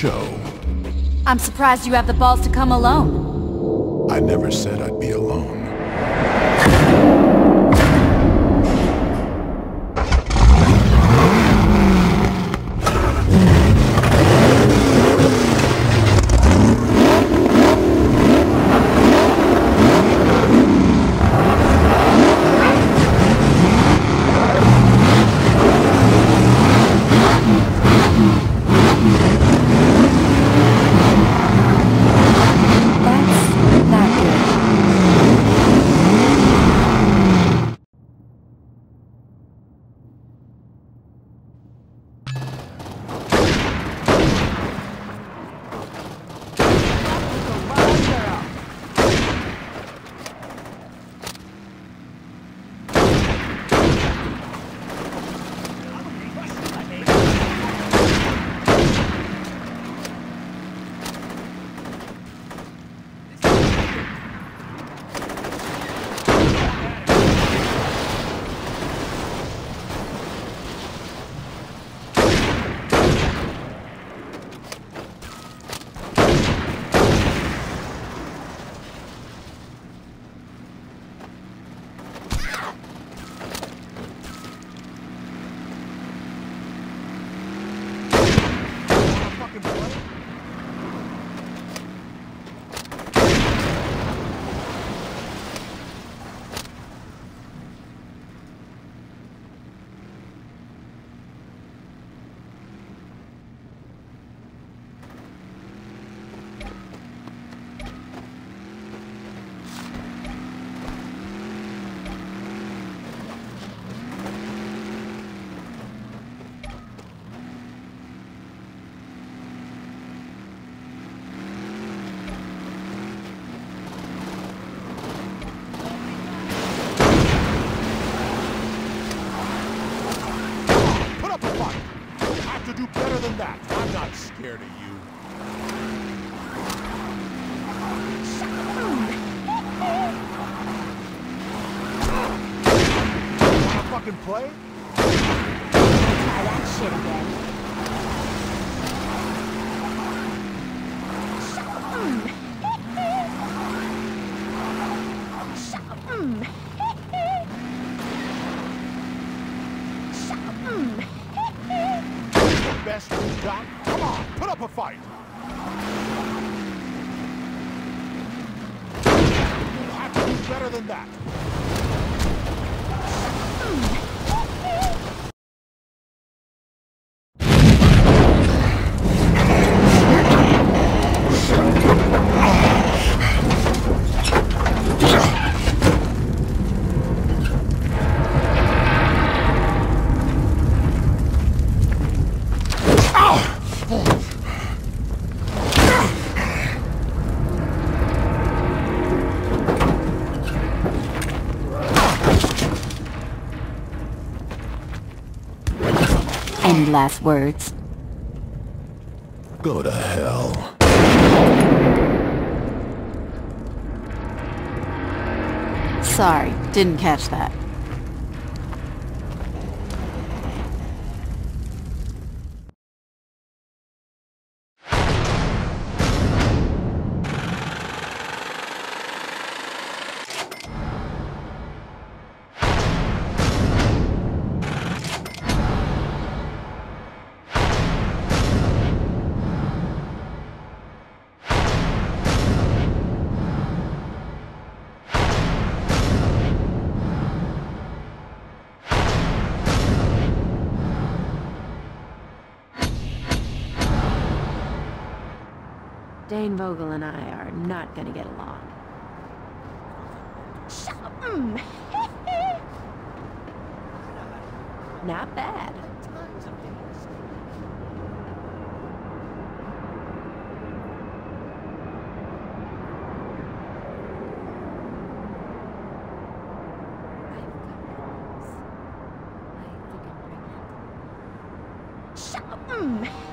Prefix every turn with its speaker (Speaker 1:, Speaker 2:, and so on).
Speaker 1: show.
Speaker 2: I'm surprised you have the balls to come alone.
Speaker 1: I never said I'd be alone.
Speaker 3: Do better than that. I'm not scared of you. Wanna fucking play?
Speaker 2: Try that shit again.
Speaker 3: Best you got? Come on, put up a fight. You have to do better than that.
Speaker 2: Any last words?
Speaker 1: Go to hell.
Speaker 2: Sorry, didn't catch that. Dane Vogel and I are not gonna get along. Not bad.
Speaker 4: Shut up!